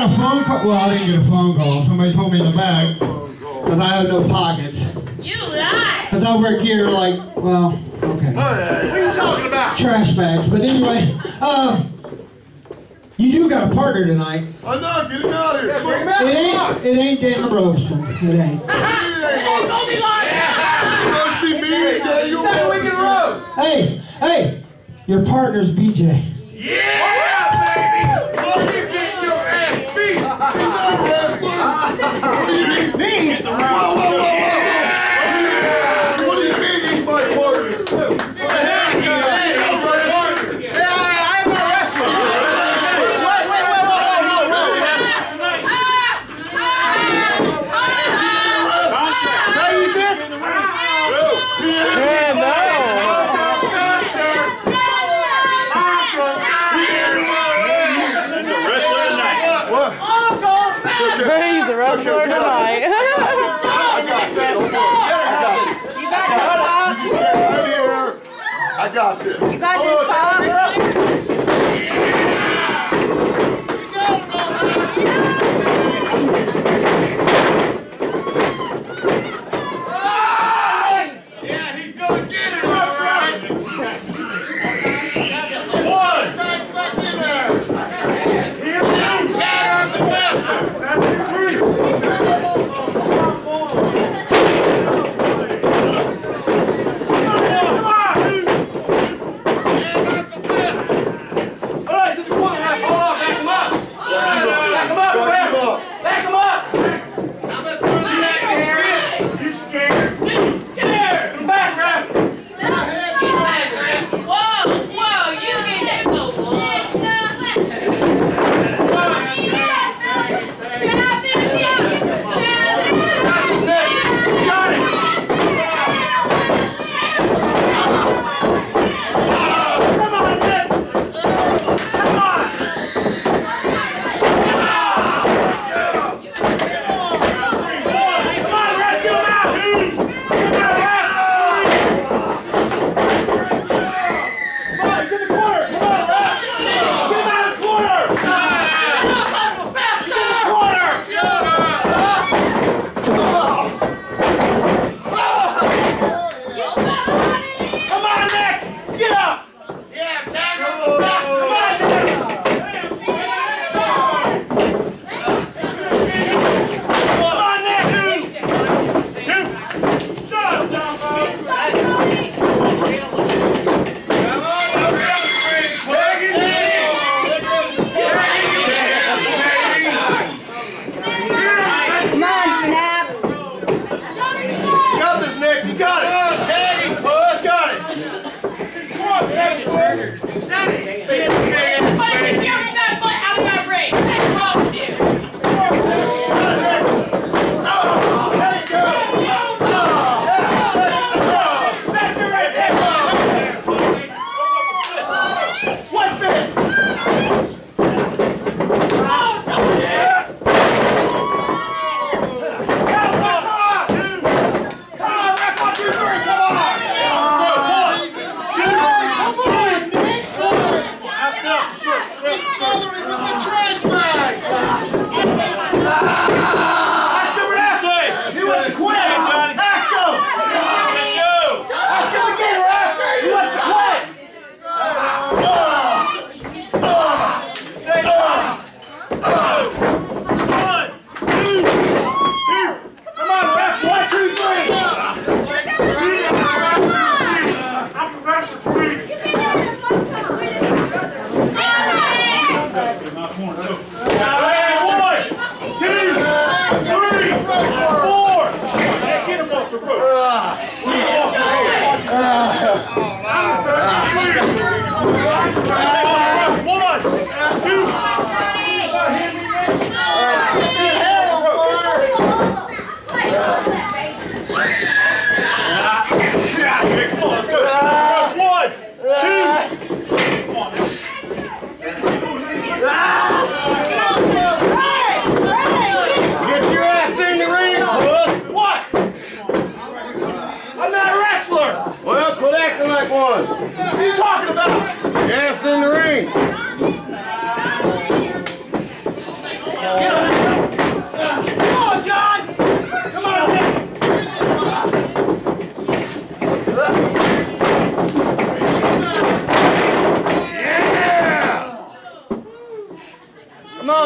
got a phone call. Well, I didn't get a phone call. Somebody told me in the back because I have no pockets. You lie. Because I work here like, well, okay. What are you talking about? Trash bags. But anyway, you do got a partner tonight. I know, get him out of here. Bring him out. It ain't Dan Robeson. It ain't. Don't be lying. It's supposed to be me. Second week in a row. Hey, your partner's BJ. Yeah, baby. Oh, you get your ass beat. What do you mean, me? Whoa. What do you mean he's my partner? I'm a wrestler. Can I use this? Yeah, no. He's a wrestler tonight. I got this. I got this. You got this, Pop? Yeah, he's gonna get it all right. One. Here we go. Tag on the master.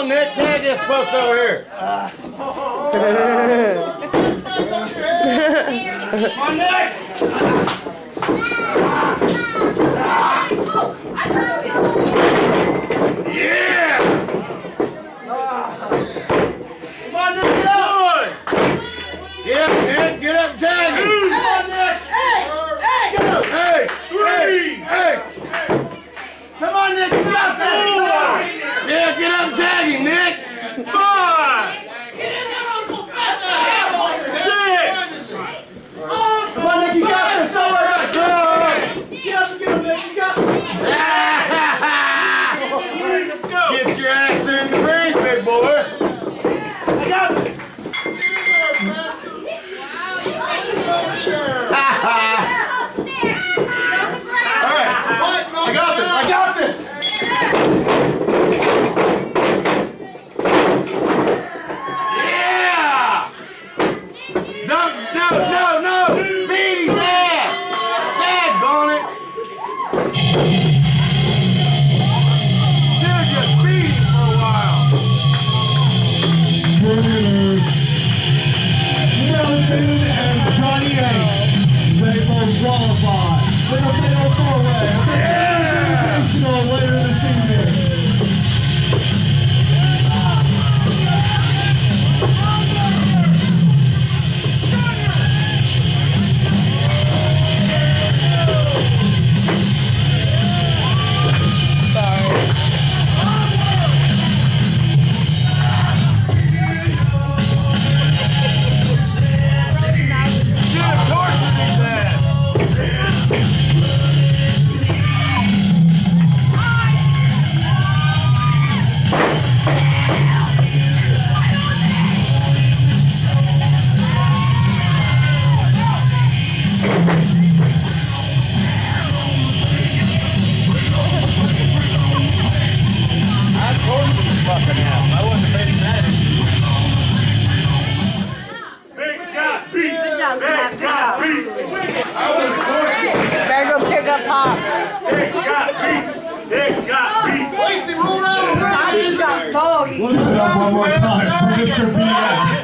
on, Nick. Tag this post over here. Come on, Nick. Yeah. Come on, Nick. Good. Yeah, Nick. Get up, tag him. Come on, Nick. Hey. Get up. Hey. Hey. Come on, Nick. You got this. Yeah, get up, tag him, Nick. 5. 6. Come on, Nick, you got this. All right. Get up and get him, Nick. You got this. Let's go. Get your ass there in the ring, big boy. I got this. All right. I got this. I got this. No! Beat his ass! Daggone it! Should've just beat him for a while. Winners, Milton and Johnny H. They both qualify for the fatal four-way. Invitational later this evening. Better go pick up Pop. Wasty, roll out. I just got foggy. Look at that one more time for Mr. BS.